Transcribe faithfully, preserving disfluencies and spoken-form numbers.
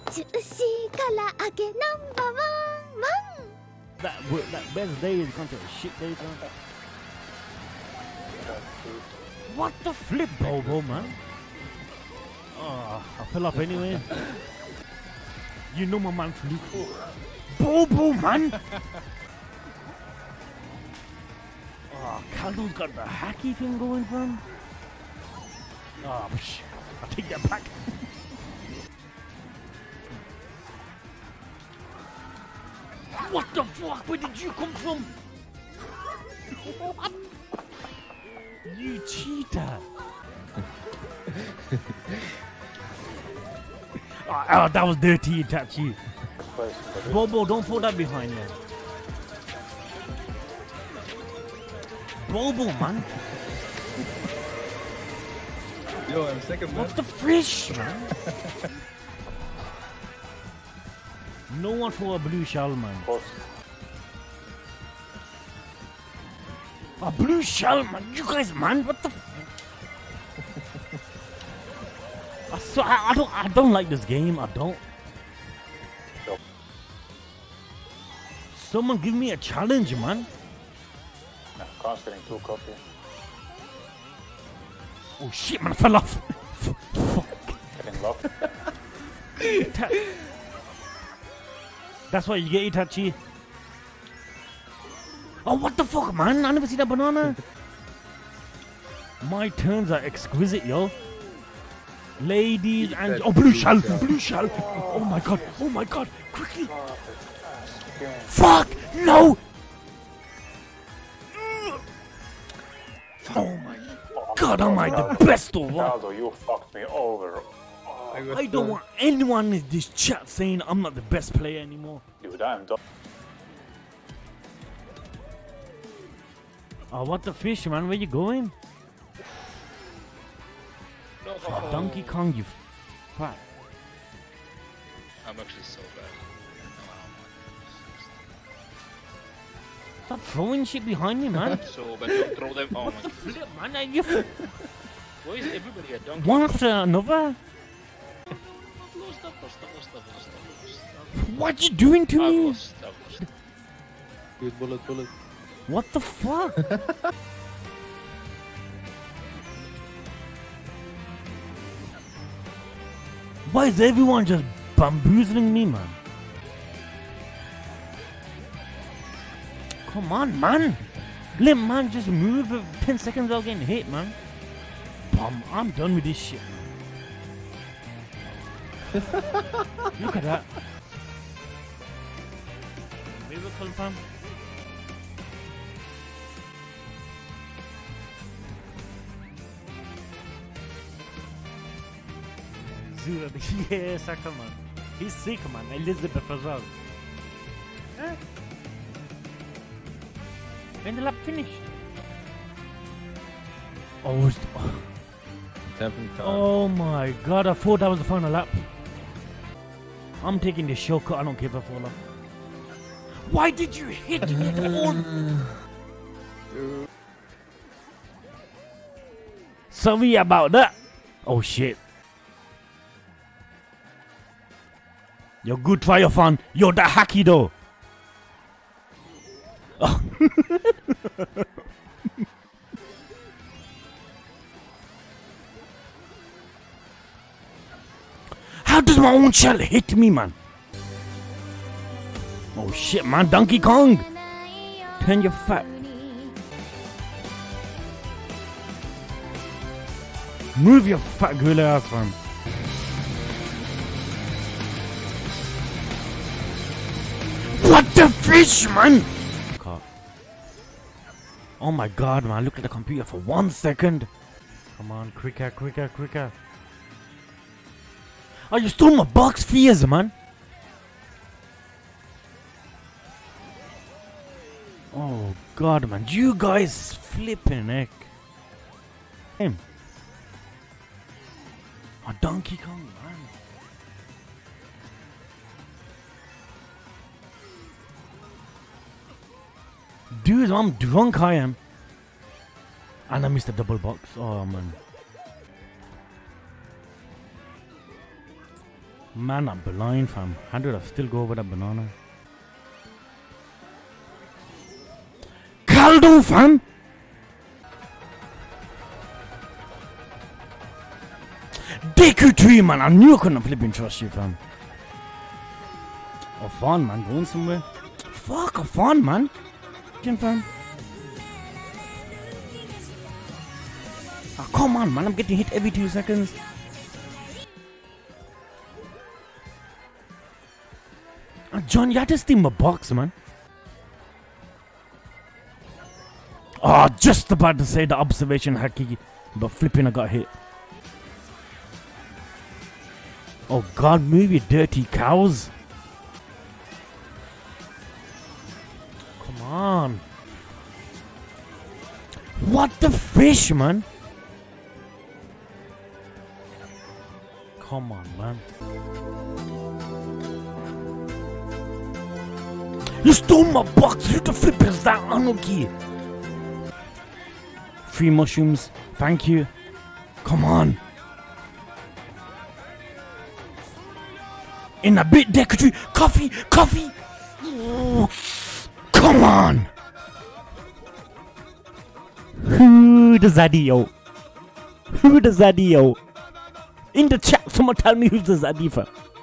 Juicy karaage number one, one. That wo- that best day is going to a shit day, son. What the flip, Bobo, man? Oh, I fell off anyway. You know my man flew. Bobo, man! Oh, Candle's got the hacky thing going for him. Oh, shit. I'll take that back. What the fuck? Where did you come from? What? You cheater. oh, oh, that was dirty, Itachi. Bobo, don't put that behind you. Bobo, man. Yo, I'm second, man. What the fish, man? No one for a blue shell, man. A blue shell, man. You guys, man. What the? I, so, I, I don't. I don't like this game. I don't. Someone give me a challenge, man. Constantly two coffee. Oh shit, man! I fell off. Fuck. Getting locked. That's why you get Itachi. Oh, what the fuck, man? I never see that banana. My turns are exquisite, yo. Ladies and... Oh, blue shell! Blue shell! Oh my god! Oh my god! Quickly! Fuck! No! Oh my god, am I the best or what? Aldo, you fucked me over. I don't want anyone in this chat saying I'm not the best player anymore. Dude, I'm done. Oh, what the fish, man? Where you going? No. Oh, Donkey Kong, you fat. I'm actually so bad. Stop throwing shit behind me, man. So bad. Don't throw them. Oh my god. Flip, man. Are you Why is everybody a donkey? one after another? Lost, I've lost, I've lost, I've lost, I've lost. What you doing to I've me? lost, I've lost. Good bullet, bullet. What the fuck? Why is everyone just bamboozling me, man? Come on, man. Let man just move it. ten seconds without getting hit, man. Bum, I'm done with this shit. Look at that. Miracle, fam. Zura, yeah, Saka, man. He's sick, man. Elizabeth as well. Huh? When the lap finished? Oh, it's- oh. Tapping time. Oh my god, I thought that was the final lap. I'm taking the shortcut, I don't give a fall off. Why did you hit it all? Sorry about that. Oh shit. You're good fire fan. You're the hacky though. Oh. How does my own shell hit me, man? Oh shit, man. Donkey Kong. Turn your fat. Move your fat gorilla ass, man. What the fish, man? Oh my god, man. Look at the computer for one second. Come on, quicker, quicker, quicker. Oh, you stole my box fears, man. Oh god, man. You guys flipping heck. Him. Oh, Donkey Kong, man. Dude, I'm drunk, I am. And I missed a double box. Oh, man. Man, I'm blind, fam. How did I still go over that banana? Caldo, fam! Deku tree, man! I knew I couldn't flipping trust you, fam. Oh, fun, man. Going somewhere. Fuck, a fun, man. Jim, fam. Oh, come on, man. I'm getting hit every two seconds. Uh, John, you had to steam a box, man. Oh, just about to say the observation Haki, but flipping I got hit. Oh God, move you dirty cows. Come on. What the fish, man? Come on, man. You stole my box. Who the flip is that, Anuki? Free mushrooms. Thank you. Come on. In a bit, Deku. Coffee. Coffee. Ooh. Come on. Who the Zaddy, Who the Zaddy, In the chat, someone tell me who's the Zaddy for.